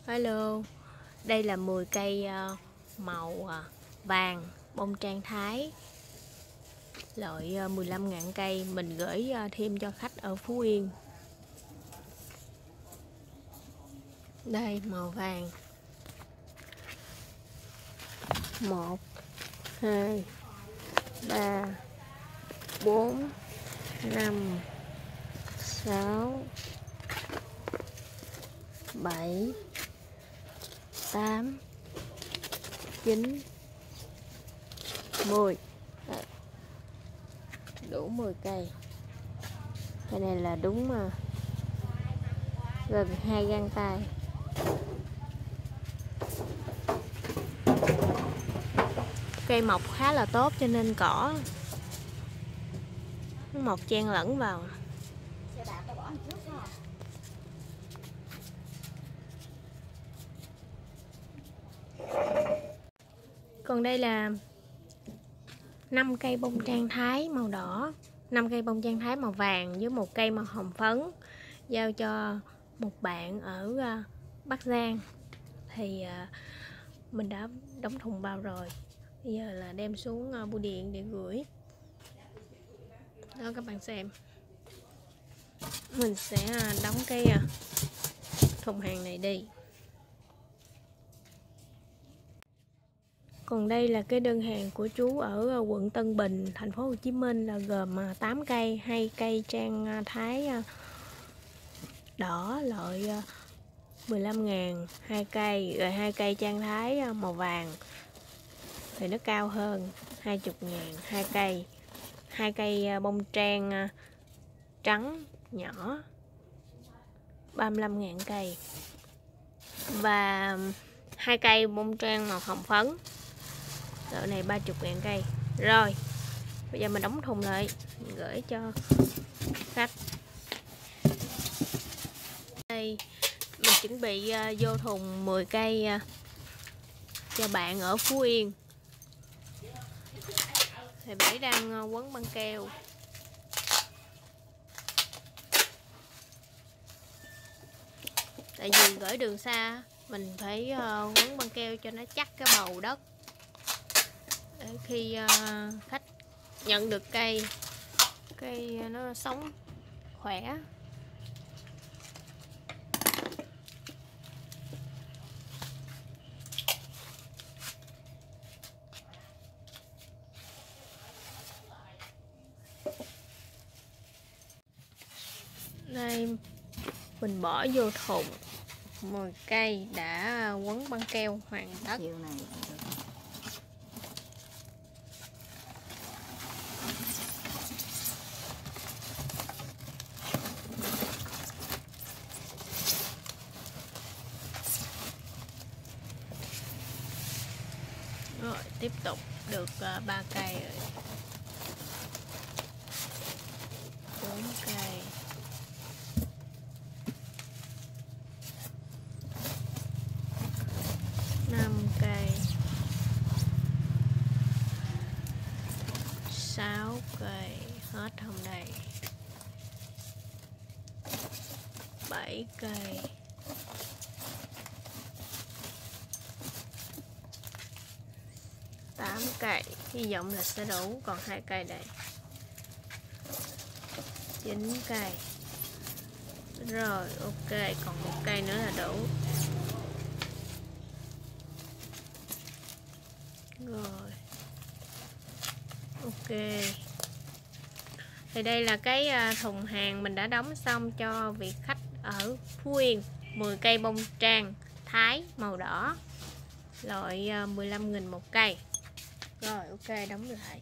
Hello, đây là 10 cây màu vàng bông trang Thái, loại 15.000 cây mình gửi thêm cho khách ở Phú Yên. Đây màu vàng 1 2 3 4 5 6 7 8 9 10. Đấy. Đủ 10 cây. Cái này là đúng gần 2 gang tay. Cây mọc khá là tốt cho nên cỏ nó mọc chen lẫn vào. Còn đây là 5 cây bông trang Thái màu đỏ, 5 cây bông trang Thái màu vàng với một cây màu hồng phấn, giao cho một bạn ở Bắc Giang. Thì mình đã đóng thùng vào rồi, bây giờ là đem xuống bưu điện để gửi. Đó các bạn xem, mình sẽ đóng cái thùng hàng này đi. Còn đây là cái đơn hàng của chú ở quận Tân Bình, thành phố Hồ Chí Minh, là gồm 8 cây, 2 cây trang Thái đỏ loại 15.000, 2 cây, rồi 2 cây trang Thái màu vàng thì nó cao hơn 20.000, 2 cây, 2 cây bông trang trắng nhỏ 35.000 cây, và 2 cây bông trang màu hồng phấn, loại này 30.000 cây. Rồi bây giờ mình đóng thùng lại, mình gửi cho khách. Đây mình chuẩn bị vô thùng 10 cây cho bạn ở Phú Yên. Thì Bảy đang quấn băng keo. Tại vì gửi đường xa mình phải quấn băng keo cho nó chắc cái bầu đất, để khi khách nhận được cây nó sống khỏe. Đây mình bỏ vô thùng 10 cây đã quấn băng keo hoàn tất. Rồi tiếp tục được 3 cây rồi, 4 cây, 5 cây, 6 cây, hết không đây, 7 cây, 8 cây, hy vọng là sẽ đủ, còn 2 cây đây, 9 cây. Rồi ok, còn 1 cây nữa là đủ. Rồi ok, thì đây là cái thùng hàng mình đã đóng xong cho vị khách ở Phú Yên. 10 cây bông trang Thái màu đỏ, loại 15.000 một cây. Rồi ok, đóng lại.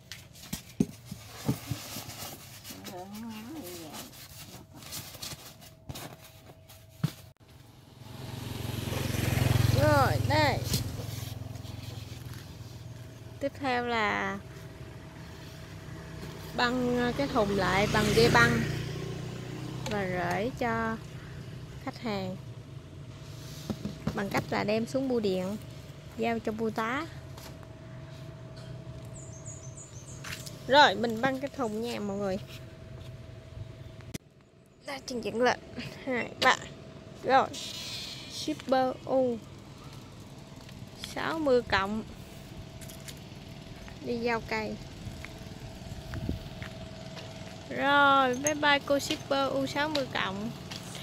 Rồi đây, tiếp theo là băng cái thùng lại bằng dây băng và rễ cho khách hàng bằng cách là đem xuống bưu điện, giao cho bưu tá. Rồi mình băng cái thùng nha mọi người. Đã chân dựng lên 2 3 rồi. shipper U 60 cộng đi giao cây. Rồi bye bye cô shipper U60 cộng.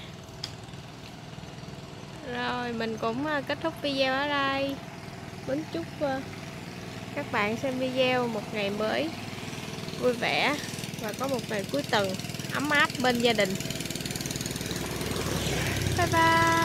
Rồi mình cũng kết thúc video ở đây. Kính chúc các bạn xem video một ngày mới vui vẻ và có một ngày cuối tuần ấm áp bên gia đình. Bye bye.